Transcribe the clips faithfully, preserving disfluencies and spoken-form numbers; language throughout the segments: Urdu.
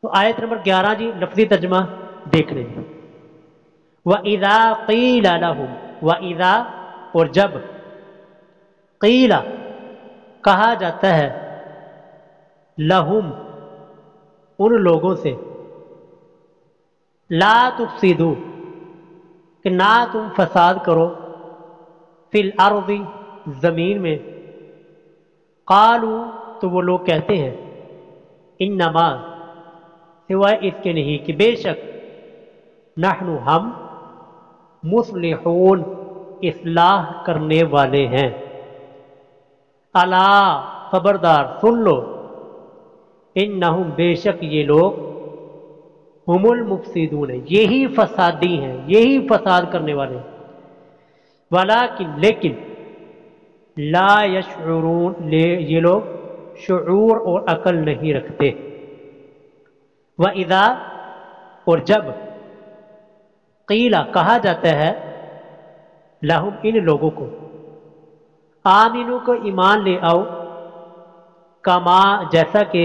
تو آیت نمبر گیارہ جی لفظی ترجمہ دیکھ لیں جی۔ وَإِذَا قِيلَ لَهُمْ، وَإِذَا اور جب، قیل کہا جاتا ہے، لہم ان لوگوں سے، لا تفسدوا کہ نہ تم فساد کرو، فی الارض زمین میں، قالوا تو وہ لوگ کہتے ہیں، انما سوائے اس کے نہیں کہ بے شک، نحن ہم، مصلحون اصلاح کرنے والے ہیں، الا خبردار سن لو، انہم بے شک یہ لوگ، ہم المفسدون یہی فسادی ہیں، یہی فساد کرنے والے ہیں، ولیکن لیکن لا یشعرون لے یہ لوگ شعور اور عقل نہیں رکھتے، وَإِذَا اور جب، قیلا کہا جاتا ہے، لہم ان لوگوں کو، آمینو کو ایمان لے آؤ، کما جیسا کہ،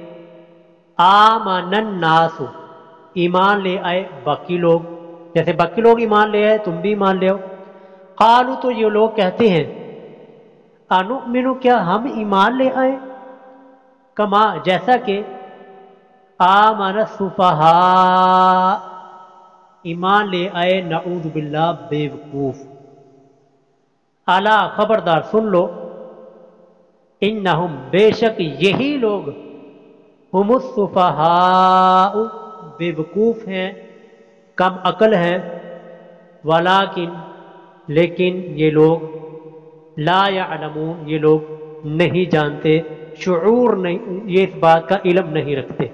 آمن الناس ایمان لے آئے باقی لوگ، جیسے باقی لوگ ایمان لے آئے تم بھی ایمان لے آؤ، قالو تو یہ لوگ کہتے ہیں، انؤمنو کیا ہم ایمان لے آئے، کما جیسا کہ، آمن السفہاء ایمان لے آئے نعوذ باللہ بے وقوف، الا خبردار سن لو، انہم بے شک یہی لوگ، ہم السفہاء بے وقوف ہیں، کم عقل ہیں، ولیکن لیکن یہ لوگ، لا یعلمون یہ لوگ نہیں جانتے، شعور نہیں، یہ اس بات کا علم نہیں رکھتے۔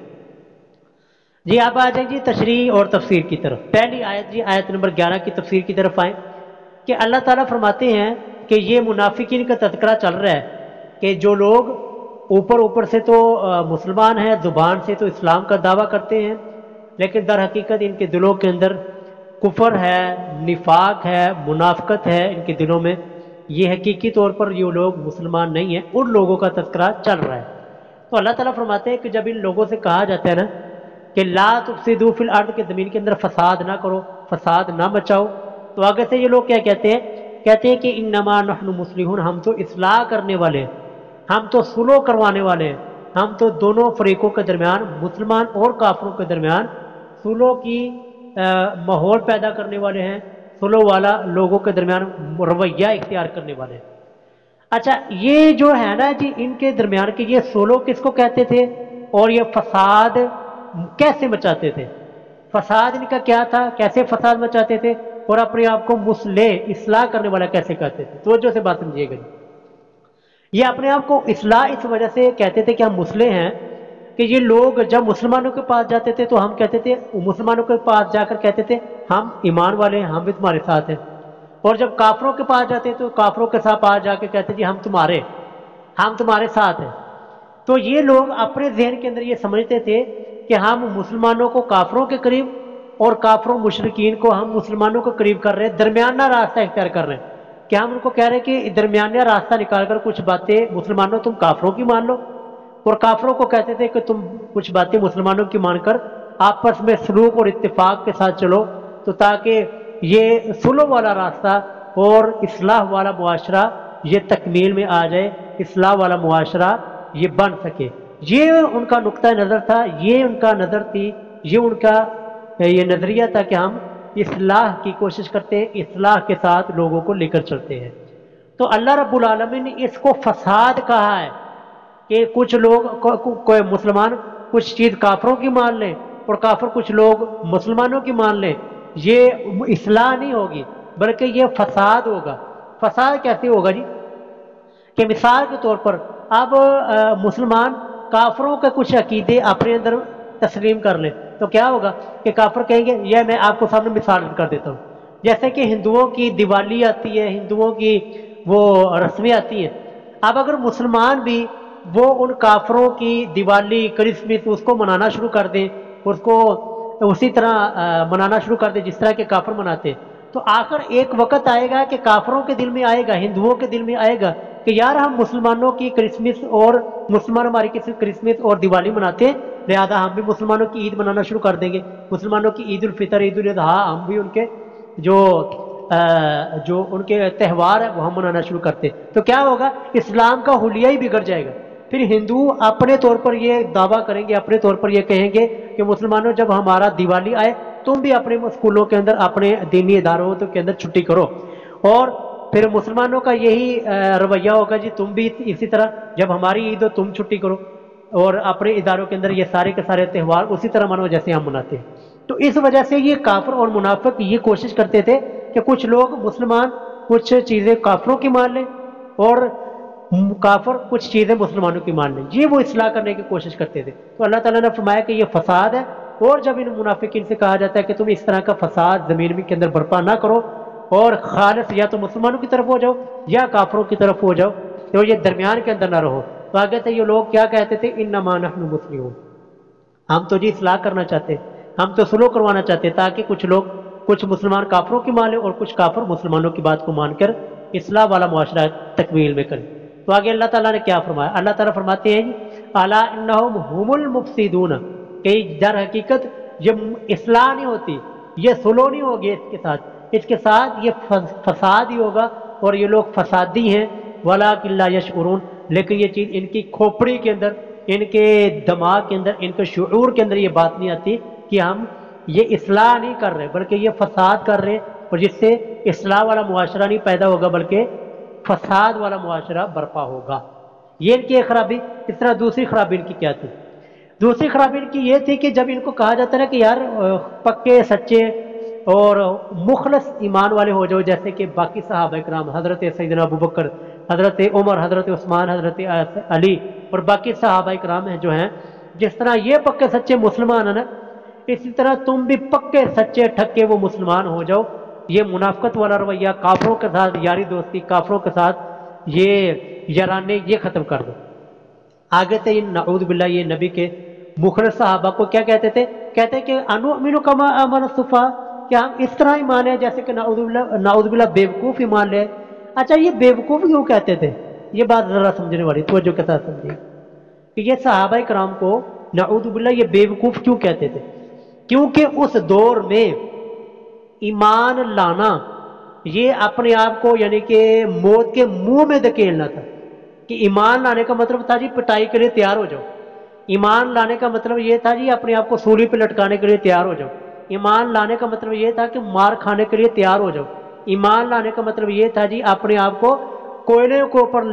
جی آپ آ جائیں جی تشریح اور تفسیر کی طرف، پہلی آیت جی آیت نمبر گیارہ کی تفسیر کی طرف آئیں، کہ اللہ تعالیٰ فرماتے ہیں کہ یہ منافقین کا تذکرہ چل رہا ہے کہ جو لوگ اوپر اوپر سے تو مسلمان ہیں، زبان سے تو اسلام کا دعویٰ کرتے ہیں، لیکن در حقیقت ان کے دلوں کے اندر کفر ہے، نفاق ہے، منافقت ہے ان کے دلوں میں، یہ حقیقی طور پر یہ لوگ مسلمان نہیں ہیں، ان لوگوں کا تذکرہ چل رہا ہے۔ تو اللہ تعالیٰ فرماتے ہیں کہ جب ان لوگوں سے کہا جاتا ہے نا کہ لا تفسدوا فی الارض کے زمین کے اندر فساد نہ کرو، فساد نہ مچاؤ، تو آگے سے یہ لوگ کیا کہتے ہیں، کہتے ہیں کہ انما نحن مصلحون ہم تو اصلاح کرنے والے ہیں، ہم تو صلح کروانے والے ہیں، ہم تو دونوں فریقوں کے درمیان، مسلمان اور کافروں کے درمیان صلح کی ماحول پیدا کرنے والے ہیں، صلح والا لوگوں کے درمیان رویہ اختیار کرنے والے ہیں۔ اچھا یہ جو ہے نا جی ان کے درمیان کی یہ صلح کس کو کہتے تھے اور یہ فساد کیسے مچاتے تھے، فساد ان کا کیا تھا، کیسے فساد مچاتے تھے، اور اپنے آپ کو مصلح اصلاح کرنے والا کیسے کہتے تھے، توجہ سے بات سمجھیے گا۔ یہ اپنے آپ کو اصلاح اس وجہ سے کہتے تھے کہ ہم مصلح ہیں، کہ یہ لوگ جب مسلمانوں کے پاس جاتے تھے تو ہم کہتے تھے، مسلمانوں کے پاس جا کر کہتے تھے ہم ایمان والے ہیں، ہم بھی تمہارے ساتھ ہیں، اور جب کافروں کے پاس جاتے تو کافروں کے ساتھ پاس جا کے کہتے جی ہم تمہارے ہم تمہارے ساتھ ہیں۔ تو یہ لوگ اپنے ذہن کے اندر یہ سمجھتے تھے کہ ہم مسلمانوں کو کافروں کے قریب اور کافروں مشرکین کو ہم مسلمانوں کے قریب کر رہے ہیں، درمیانہ راستہ اختیار کر رہے ہیں، کہ ہم ان کو کہہ رہے ہیں کہ درمیانہ راستہ نکال کر کچھ باتیں مسلمانوں تم کافروں کی مان لو، اور کافروں کو کہتے تھے کہ تم کچھ باتیں مسلمانوں کی مان کر آپس میں سلوک اور اتفاق کے ساتھ چلو، تو تاکہ یہ صلح والا راستہ اور اصلاح والا معاشرہ یہ تکمیل میں آ جائے، اصلاح والا معاشرہ یہ بن سکے۔ یہ ان کا نقطہ نظر تھا، یہ ان کا نظر تھی، یہ ان کا یہ نظریہ تھا کہ ہم اصلاح کی کوشش کرتے ہیں، اصلاح کے ساتھ لوگوں کو لے کر چلتے ہیں۔ تو اللہ رب العالمین نے اس کو فساد کہا ہے کہ کچھ لوگ کوئی مسلمان کچھ چیز کافروں کی مان لیں اور کافر کچھ لوگ مسلمانوں کی مان لیں، یہ اصلاح نہیں ہوگی بلکہ یہ فساد ہوگا۔ فساد کیسے ہوگا جی، کہ مثال کے طور پر اب مسلمان کافروں کے کچھ عقیدے اپنے اندر تسلیم کر لیں تو کیا ہوگا کہ کافر کہیں گے، یہ میں آپ کو سامنے مثال کر دیتا ہوں، جیسے کہ ہندوؤں کی دیوالی آتی ہے، ہندوؤں کی وہ رسمیں آتی ہیں، اب اگر مسلمان بھی وہ ان کافروں کی دیوالی کرسمس اس کو منانا شروع کر دیں، اس کو اسی طرح منانا شروع کر دیں جس طرح کے کافر مناتے ہیں، تو آخر ایک وقت آئے گا کہ کافروں کے دل میں آئے گا، ہندوؤں کے دل میں آئے گا کہ یار ہم مسلمانوں کی کرسمس اور مسلمان ہماری کسی کرسمس اور دیوالی مناتے ہیں لہذا ہم بھی مسلمانوں کی عید منانا شروع کر دیں گے، مسلمانوں کی عید الفطر، عید الاضحیٰ، ہم بھی ان کے جو جو ان کے تہوار ہے وہ ہم منانا شروع کرتے، تو کیا ہوگا؟ اسلام کا حلیہ ہی بگڑ جائے گا۔ پھر ہندو اپنے طور پر یہ دعویٰ کریں گے، اپنے طور پر یہ کہیں گے کہ مسلمانوں جب ہمارا دیوالی آئے تم بھی اپنے اسکولوں کے اندر، اپنے دینی اداروں کے اندر چھٹی کرو، اور پھر مسلمانوں کا یہی رویہ ہوگا جی تم بھی اسی طرح جب ہماری عید ہو تم چھٹی کرو، اور اپنے اداروں کے اندر یہ سارے کے سارے تہوار اسی طرح منو جیسے ہم مناتے ہیں۔ تو اس وجہ سے یہ کافر اور منافق یہ کوشش کرتے تھے کہ کچھ لوگ مسلمان کچھ چیزیں کافروں کی مان لیں اور کافر کچھ چیزیں مسلمانوں کی مان لیں، یہ وہ اصلاح کرنے کی کوشش کرتے تھے۔ تو اللہ تعالیٰ نے فرمایا کہ یہ فساد ہے، اور جب ان منافقین سے کہا جاتا ہے کہ تم اس طرح کا فساد زمین کے اندر برپا نہ کرو، اور خالص یا تو مسلمانوں کی طرف ہو جاؤ یا کافروں کی طرف ہو جاؤ، تو یہ درمیان کے اندر نہ رہو، تو آگے سے یہ لوگ کیا کہتے تھے؟ انما نحن مسلمون، ہم تو جی اصلاح کرنا چاہتے، ہم تو سلو کروانا چاہتے تاکہ کچھ لوگ کچھ مسلمان کافروں کی مان لیں اور کچھ کافر مسلمانوں کی بات کو مان کر اصلاح والا معاشرہ تکمیل میں کریں۔ تو آگے اللہ تعالیٰ نے کیا فرمایا؟ اللہ تعالیٰ فرماتے ہیں الا انہم هم المفسدون، کہ در حقیقت یہ اصلاح نہیں ہوتی، یہ سلو نہیں ہوگی اس کے ساتھ، اس کے ساتھ یہ فساد ہی ہوگا اور یہ لوگ فسادی ہیں، ولکن لا یشعرون، لیکن یہ چیز ان کی کھوپڑی کے اندر، ان کے دماغ کے اندر، ان کے شعور کے اندر یہ بات نہیں آتی کہ ہم یہ اصلاح نہیں کر رہے بلکہ یہ فساد کر رہے، اور جس سے اصلاح والا معاشرہ نہیں پیدا ہوگا بلکہ فساد والا معاشرہ برپا ہوگا۔ یہ ان کی ایک خرابی۔ اس طرح دوسری خرابی ان کی کیا تھی؟ دوسری خرابی ان کی یہ تھی کہ جب ان کو کہا جاتا ہے کہ یار پکے سچے اور مخلص ایمان والے ہو جاؤ، جیسے کہ باقی صحابہ کرام، حضرت سیدنا ابوبکر، حضرت عمر، حضرت عثمان، حضرت علی اور باقی صحابہ کرام ہیں جو ہیں، جس طرح یہ پکے سچے مسلمان ہیں نا، اسی طرح تم بھی پکے سچے ٹھکے وہ مسلمان ہو جاؤ۔ یہ منافقت والا رویہ، کافروں کے ساتھ یاری دوستی، کافروں کے ساتھ یہ یارانے، یہ ختم کر دو۔ آگے سے نعوذ باللہ یہ نبی کے مخلص صحابہ کو کیا کہتے تھے؟ کہتے کہ انؤمن کما آمن الصفا، کہ ہم اس طرح ایمان ہے جیسے کہ نعوذ باللہ نعوذ باللہ بیوقوف ایمان لے۔ اچھا یہ بیوقوف کیوں کہتے تھے؟ یہ بات ذرا سمجھنے والی، توجہ کے ساتھ سمجھیے کہ یہ صحابہ کرام کو نعوذ باللہ یہ بیوقوف کیوں کہتے تھے؟ کیونکہ اس دور میں ایمان لانا یہ اپنے آپ کو یعنی کہ موت کے منہ میں دھکیلنا تھا، کہ ایمان لانے کا مطلب تھا جی پٹائی کے لیے تیار ہو جاؤ، ایمان لانے کا مطلب یہ تھا جی اپنے آپ کو سولی پہ لٹکانے کے لیے تیار ہو جاؤ، ایمان لانے کا مطلب یہ تھا کہ مار کھانے کے لیے تیار ہو جاؤ، ایمان لانے کا مطلب یہ تھا جی اپنے آپ کو کوئلے کے اوپر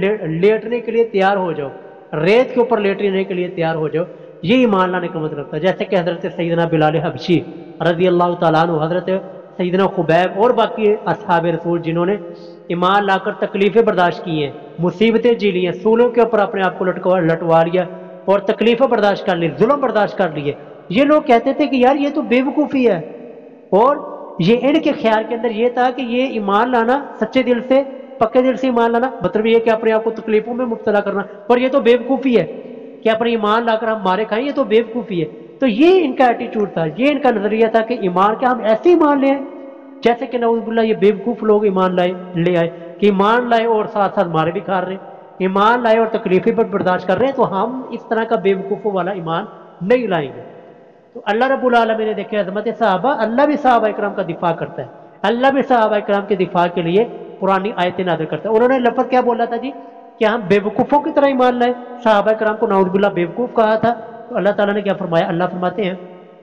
لیٹنے کے لیے تیار ہو جاؤ، ریت کے اوپر لیٹنے کے لیے تیار ہو جاؤ، یہ ایمان لانے کا مطلب تھا۔ جیسے کہ حضرت سیدنا بلال حبشی رضی اللہ تعالیٰ عنہ، حضرت سیدنا خبیب اور باقی اصحاب رسول جنہوں نے ایمان لا کر تکلیفیں برداشت کی ہیں، مصیبتیں جی لی ہیں، سولوں کے اوپر اپنے آپ کو لٹکوا لٹوا لیا اور تکلیفیں برداشت کر لی، ظلم برداشت کر لیے، یہ لوگ کہتے تھے کہ یار یہ تو بے وقوفی ہے، اور یہ ان کے خیال کے اندر یہ تھا کہ یہ ایمان لانا سچے دل سے، پکے دل سے ایمان لانا مطلب یہ کہ اپنے آپ کو تکلیفوں میں مبتلا کرنا، اور یہ تو بے وقوفی ہے کہ اپنے ایمان لا کر ہم مارے کھائیں، یہ تو بے وقوفی ہے۔ تو یہ ان کا ایٹیچیوڈ تھا، یہ ان کا نظریہ تھا کہ ایمان کیا ہم ایسے ایمان لیں جیسے کہ نعوذ باللہ یہ بے وقوف لوگ ایمان لائے لے آئے کہ ایمان لائے اور ساتھ ساتھ مارے بھی کھا رہے ہیں، ایمان لائے اور تکلیفیں پر برداشت کر رہے ہیں، تو ہم اس طرح کا بے وقوفوں والا ایمان نہیں لائیں گے۔ تو اللہ رب العالمین نے دیکھے عظمت صحابہ، اللہ بھی صحابہ اکرام کا دفاع کرتا ہے، اللہ بھی صحابہ اکرام کے دفاع کے لیے قرآنی آیتیں نازل کرتا ہے۔ انہوں نے لفظ کیا بولا تھا جی کہ ہم بے وقوفوں کی طرح ایمان لائے، صحابہ کرام کو نعوذ باللہ بے وقوف کہا تھا، تو اللہ تعالیٰ نے کیا فرمایا؟ اللہ فرماتے ہیں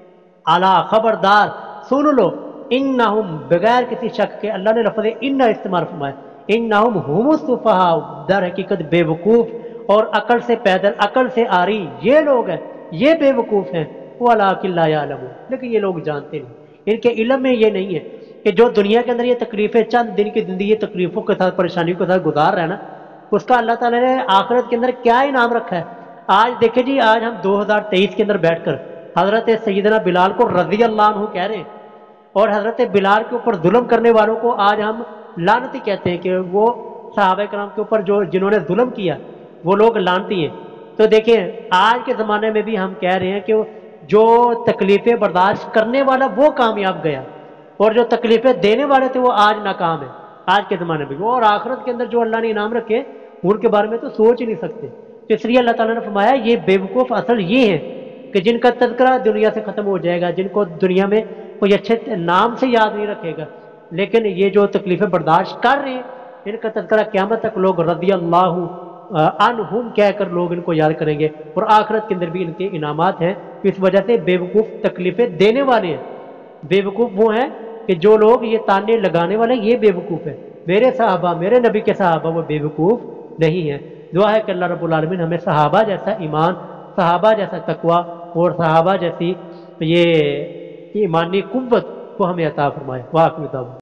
اعلیٰ خبردار سن لو، انہم بغیر کسی شک کے، اللہ نے لفظ ان استعمال فرمایا، انہم هم السفہاء، در حقیقت بے وقوف اور عقل سے پیدل، عقل سے آری یہ لوگ ہیں، یہ بے وقوف ہیں، ولکن لا یعلمون، لیکن یہ لوگ جانتے نہیں، ان کے علم میں یہ نہیں ہے کہ جو دنیا کے اندر یہ تکلیفیں چند دن کی زندگی تکلیفوں کے ساتھ پریشانیوں کے ساتھ گزار رہا ہے نا، اس کا اللہ تعالیٰ نے آخرت کے اندر کیا انعام رکھا ہے۔ آج دیکھیں جی، آج ہم دو ہزار تیئیس کے اندر بیٹھ کر حضرت سیدنا بلال کو رضی اللہ عنہ کہہ رہے ہیں، اور حضرت بلال کے اوپر ظلم کرنے والوں کو آج ہم لعنتی کہتے ہیں کہ وہ صحابہ کرام کے اوپر جو جنہوں نے ظلم کیا وہ لوگ لعنتی ہیں۔ تو دیکھیں آج کے زمانے میں بھی ہم کہہ رہے ہیں کہ جو تکلیفیں برداشت کرنے والا وہ کامیاب گیا، اور جو تکلیفیں دینے والے تھے وہ آج ناکام ہیں آج کے زمانے میں، اور آخرت کے اندر جو اللہ نے انعام رکھے ان کے بارے میں تو سوچ ہی نہیں سکتے۔ تو اس لیے اللہ تعالیٰ نے فرمایا یہ بے وقوف اصل یہ ہے کہ جن کا تذکرہ دنیا سے ختم ہو جائے گا، جن کو دنیا میں کوئی اچھے نام سے یاد نہیں رکھے گا، لیکن یہ جو تکلیفیں برداشت کر رہے ہیں ان کا تذکرہ قیامت تک لوگ رضی اللہ عنہم کہہ کر لوگ ان کو یاد کریں گے، اور آخرت کے اندر بھی ان کے انعامات ہیں۔ اس وجہ سے بے وقوف تکلیفیں دینے والے ہیں۔ بے وقوف وہ ہیں کہ جو لوگ یہ تانے لگانے والے یہ بے وقوف ہیں، میرے صحابہ، میرے نبی کے صحابہ وہ بے وقوف نہیں ہیں۔ دعا ہے کہ اللہ رب العالمین ہمیں صحابہ جیسا ایمان، صحابہ جیسا تقوی اور صحابہ جیسی یہ ایمانی قوت کو ہمیں عطا فرمائے۔ وآخر دعوانا